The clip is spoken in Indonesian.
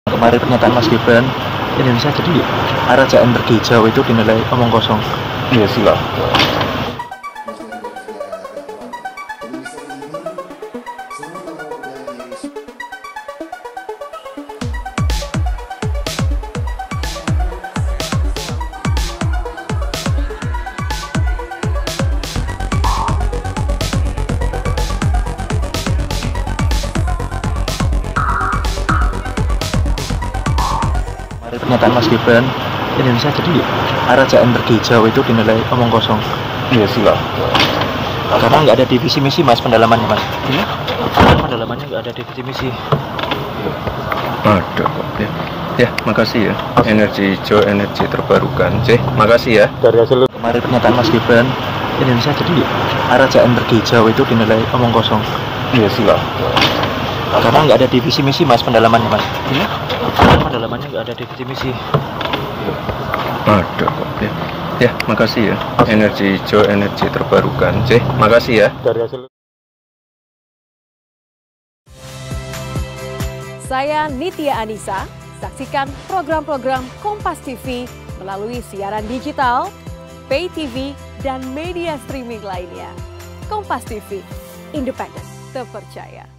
Kemarin pernyataan Mas Gibran, Indonesia jadi arah energi hijau itu dinilai omong kosong. Iya silah. Pernyataan Mas Gibran, Indonesia jadi arah energi hijau itu dinilai omong kosong. Iya silah. Karena nggak ada divisi misi Mas pendalamannya Mas. Pendalamannya nggak ada divisi misi. Ada kok ya. Ya, makasih ya. Energi hijau, energi terbarukan. Makasih ya. Dari hasil kemarin pernyataan Mas Gibran, Indonesia jadi arah energi hijau itu dinilai omong kosong. Iya silah. Karena nggak ada divisi misi Mas pendalamannya Mas. Pendalamannya nggak ada divisi misi. Ada kok ya. Ya, makasih ya. Energi hijau, energi terbarukan. Makasih ya. Dari hasil Saya Nitya Anissa, saksikan program-program Kompas TV melalui siaran digital, pay TV, dan media streaming lainnya. Kompas TV, independen, terpercaya.